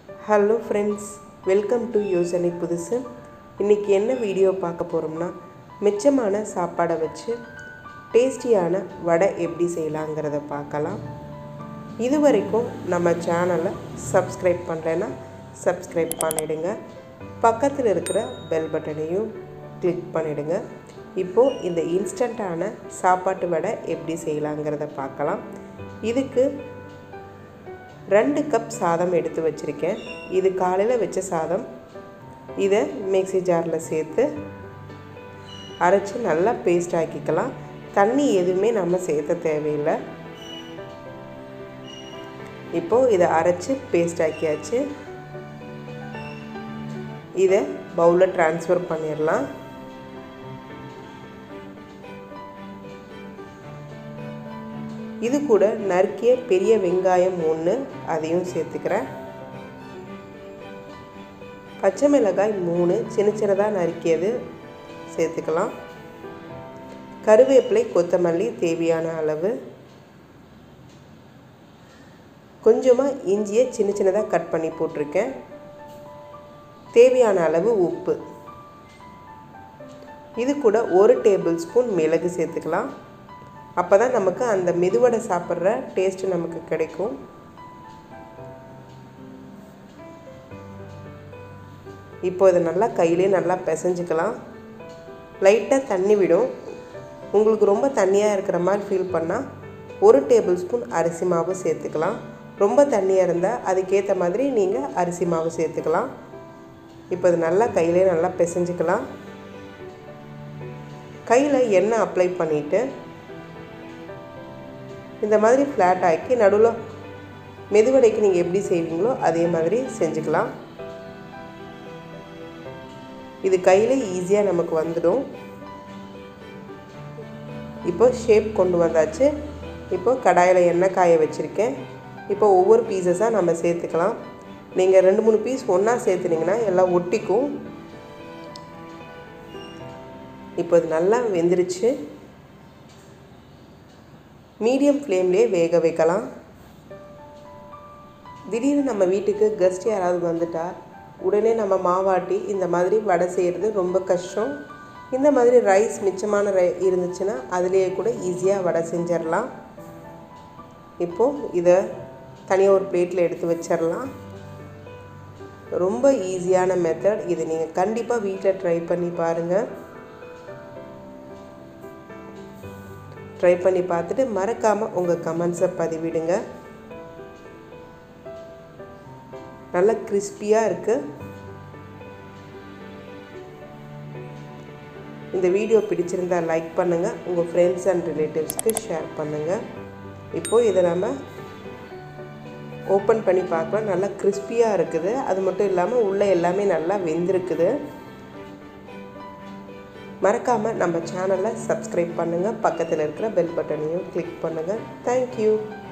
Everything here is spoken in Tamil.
ஹலோ ஃப்ரெண்ட்ஸ், வெல்கம் டு யோசனை புதுசு. இன்றைக்கி என்ன வீடியோ பார்க்க போகிறோம்னா, மிச்சமான சாப்பாடை வச்சு டேஸ்டியான வடை எப்படி செய்யலாங்கிறத பார்க்கலாம். இது வரைக்கும் நம்ம சேனலை சப்ஸ்கிரைப் பண்ணலைன்னா சப்ஸ்கிரைப் பண்ணிவிடுங்க. பக்கத்தில் இருக்கிற பெல் பட்டனையும் கிளிக் பண்ணிவிடுங்க. இப்போது இந்த இன்ஸ்டண்ட்டான சாப்பாட்டு வடை எப்படி செய்யலாங்கிறத பார்க்கலாம். இதுக்கு 2 கப் சாதம் எடுத்து வச்சுருக்கேன். இது காலையில் வச்ச சாதம். இதை மிக்ஸி ஜாரில் சேர்த்து அரைச்சி நல்லா பேஸ்ட் ஆக்கிக்கலாம். தண்ணி எதுவுமே நம்ம சேர்த்த தேவையில்லை. இப்போது இதை அரைச்சி பேஸ்ட் ஆக்கியாச்சு. இதை பவுலில் ட்ரான்ஸ்ஃபர் பண்ணிடலாம். இது கூட நறுக்கிய பெரிய வெங்காயம் 1 அதையும் சேர்த்துக்கிறேன். பச்சை மிளகாய் 3 சின்ன சின்னதாக நறுக்கியது சேர்த்துக்கலாம். கருவேப்பிலை, கொத்தமல்லி தேவையான அளவு. கொஞ்சமாக இஞ்சியை சின்ன சின்னதாக கட் பண்ணி போட்டிருக்கேன். தேவையான அளவு உப்பு. இது கூட 1 டேபிள் ஸ்பூன் மிளகு சேர்த்துக்கலாம். அப்போ தான் நமக்கு அந்த மெதுவடை சாப்பிட்ற டேஸ்ட்டு நமக்கு கிடைக்கும். இப்போ இதை நல்லா கையிலே நல்லா பிசைஞ்சிக்கலாம். லைட்டாக தண்ணி விடும். உங்களுக்கு ரொம்ப தண்ணியாக இருக்கிற மாதிரி ஃபீல் பண்ணால் 1 டேபிள் ஸ்பூன் அரிசி மாவு சேர்த்துக்கலாம். ரொம்ப தண்ணியாக இருந்தால் அதுக்கேற்ற மாதிரி நீங்கள் அரிசி மாவு சேர்த்துக்கலாம். இப்போ இது நல்லா கையிலே நல்லா பிசைஞ்சிக்கலாம். கையில் எண்ணெய் அப்ளை பண்ணிவிட்டு இந்த மாதிரி ஃப்ளாட் ஆக்கி நடுவில் மெதுவடைக்கு நீங்கள் எப்படி செய்வீங்களோ அதே மாதிரி செஞ்சுக்கலாம். இது கையில் ஈஸியாக நமக்கு வந்துடும். இப்போ ஷேப் கொண்டு வந்தாச்சு. இப்போ கடாயில் எண்ணெய் காய வச்சுருக்கேன். இப்போ ஒவ்வொரு பீசஸாக நம்ம சேர்த்துக்கலாம். நீங்கள் 2-3 பீஸ் ஒன்றா சேர்த்துனீங்கன்னா எல்லாம் ஒட்டிக்கும். இப்போ இது நல்லா வெந்துருச்சு. மீடியம் ஃப்ளேம்லேயே வேக வைக்கலாம். திடீர்னு நம்ம வீட்டுக்கு கெஸ்ட் யாராவது வந்துட்டால் உடனே நம்ம மாவாட்டி இந்த மாதிரி வடை செய்கிறது ரொம்ப கஷ்டம். இந்த மாதிரி ரைஸ் மிச்சமான இருந்துச்சுன்னா அதிலேயே கூட ஈஸியாக வடை செஞ்சிடலாம். இப்போது இதை தனியாக ஒரு பிளேட்டில் எடுத்து வச்சிடலாம். ரொம்ப ஈஸியான மெத்தட். இதை நீங்கள் கண்டிப்பாக வீட்டில் ட்ரை பண்ணி பாருங்கள். ட்ரை பண்ணி பார்த்துட்டு மறக்காமல் உங்கள் கமெண்ட்ஸை பதிவிடுங்க. நல்லா கிறிஸ்பியாக இருக்குது. இந்த வீடியோ பிடிச்சிருந்தால் லைக் பண்ணுங்கள். உங்கள் ஃப்ரெண்ட்ஸ் அண்ட் ரிலேட்டிவ்ஸ்க்கு ஷேர் பண்ணுங்கள். இப்போது இதை நம்ம ஓப்பன் பண்ணி பார்க்கலாம். நல்லா கிறிஸ்பியாக இருக்குது. அது மட்டும் இல்லாமல் உள்ளே எல்லாமே நல்லா வெந்திருக்குது. மறக்காமல் நம்ம சேனலை சப்ஸ்கிரைப் பண்ணுங்கள். பக்கத்தில் இருக்கிற பெல் பட்டனையும் கிளிக் பண்ணுங்கள். தேங்க்யூ.